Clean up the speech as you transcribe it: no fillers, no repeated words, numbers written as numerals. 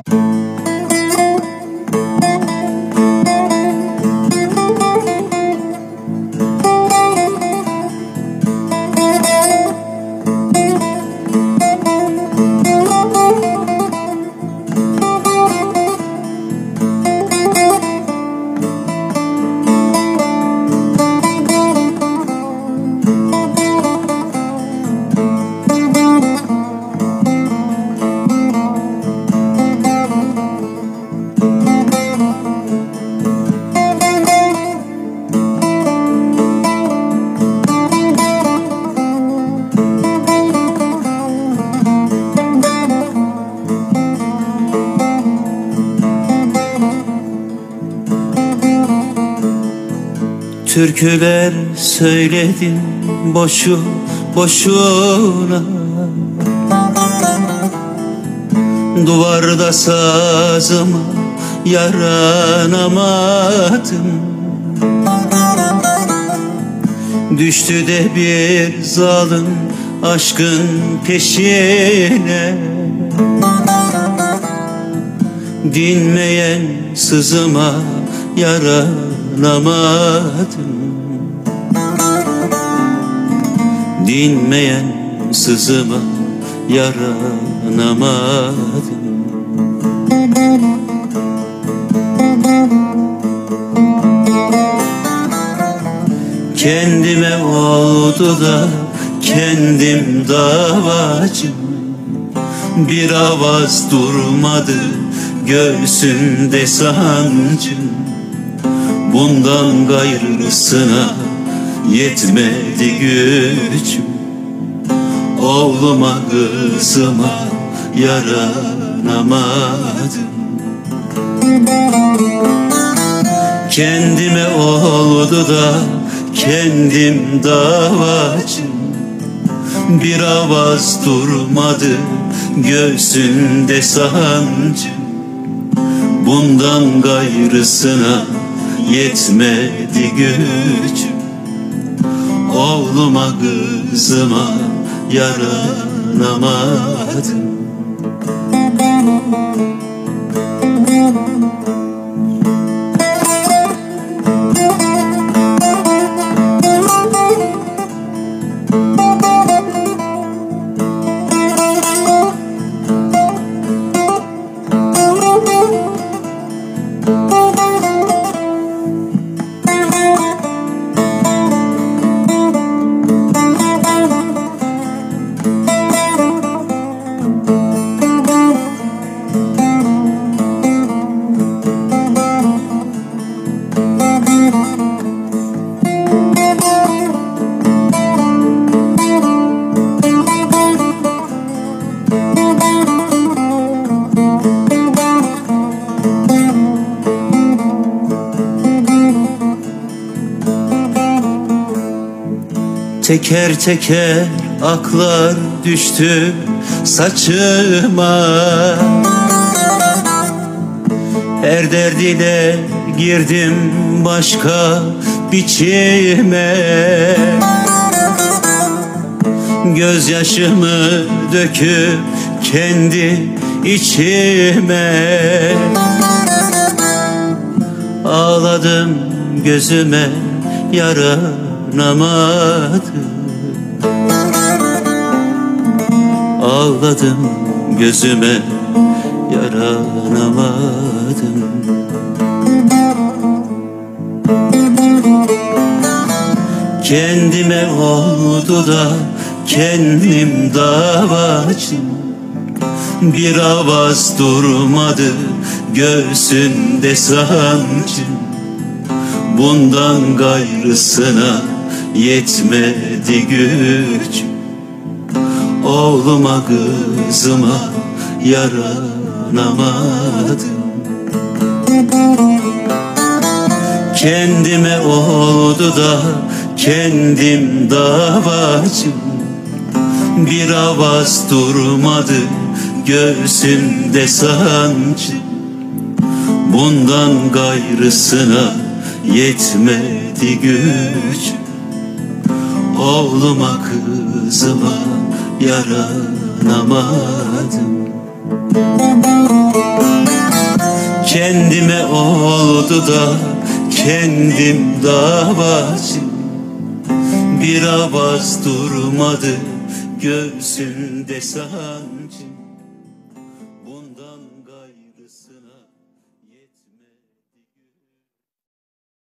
Türküler söyledim boşu boşuna, duvarda sazıma yaranamadım. Düştü de bir zalim aşkın peşine, dinmeyen sızıma yaranamadım. Dinmeyen sızıma yaranamadım. Kendime oldu da kendim davacım, bir avaz durmadı göğsümde sancım. Bundan gayrısına yetmedi gücüm, oğluma kızıma yaranamadım. Kendime oldu da kendim davacım, bir avaz durmadı göğsünde sancım. Bundan gayrısına yetmedi gücüm, oğluma kızıma yaranamadım. Teker teker aklar düştü saçıma, her derd ile girdim başka biçime. Gözyaşımı döküp kendi içime, ağladım gözüme yaranamadım. Ağladım gözüme yaranamadım. Kendime oldu da kendim davacım, bir avaz durmadı göğsünde sancım. Bundan gayrısına yetmedi gücüm, oğluma kızıma yaranamadım. Kendime oldu da kendim davacım, bir avaz durmadı göğsümde sancım. Bundan gayrısına yetmedi gücüm, oğluma kızıma yaranamadım. Kendime oldu da kendim davacı. Bir avaz durmadı göğsümde sancı.